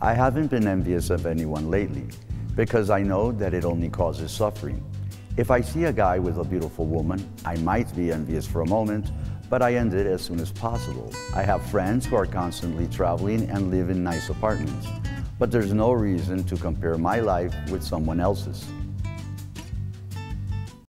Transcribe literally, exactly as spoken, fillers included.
I haven't been envious of anyone lately because I know that it only causes suffering. If I see a guy with a beautiful woman, I might be envious for a moment, but I end it as soon as possible. I have friends who are constantly traveling and live in nice apartments, but there's no reason to compare my life with someone else's.